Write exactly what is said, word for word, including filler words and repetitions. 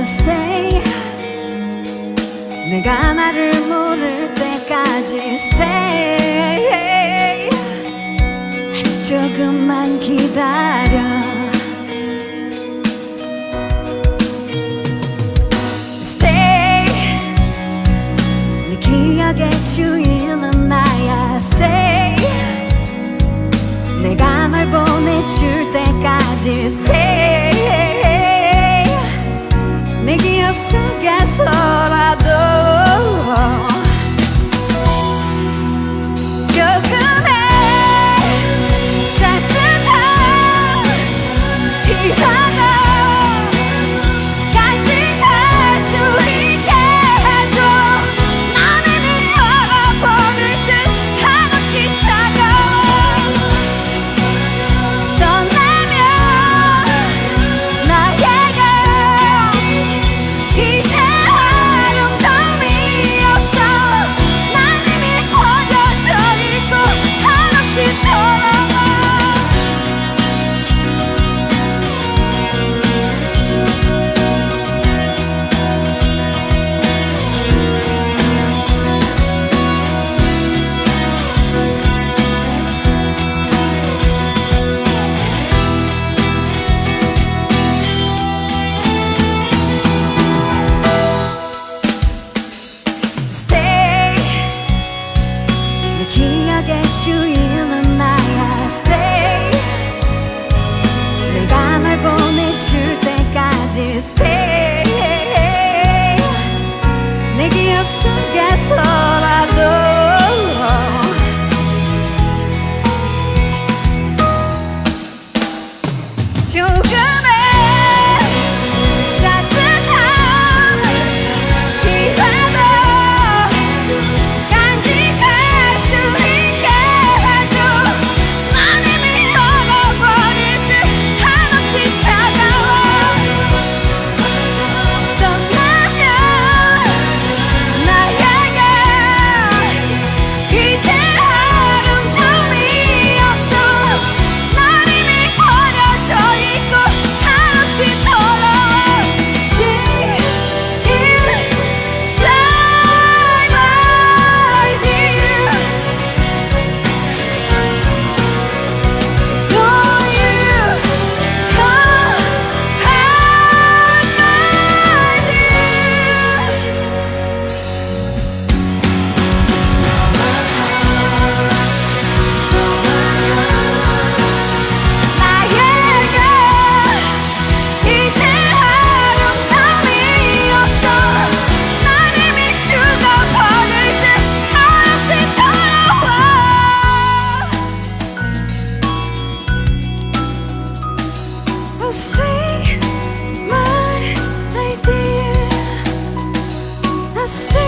stay. 내가 나를 모를 때까지 stay. 아주 조금만 기다려. stay. 내 기억의 주인은 나야. stay. 내가 널 보내줄 때까지 stay. 내 기억 속에서라도 조금의 따뜻한 희망을 간직할 수 있게 해줘. 난 이미 얼어버릴 듯 한없이 차가워. 떠나면 나에게 이제 아름다움이 없어. 난 이미 버려져 있고 한없이 돌아와. stay. 내 기억의 주인은 나야. stay. 내가 널 보내줄 때까지 stay. 내 기억 속에서라도 조금의 따뜻한 희망을 간직할 수 있게 해줘. 난 이미 얼어버릴 듯 한없이 차가워. 떠나면 나에게 이제 아름다움이 없어. 난 이미 버려져 있고 한없이 돌아와. See inside my dear. Don't you come hide my 나에게 이제 아름다움이 없어. 난 이미 죽어버릴 듯 한없이 돌아와. Stay, my dear. Stay.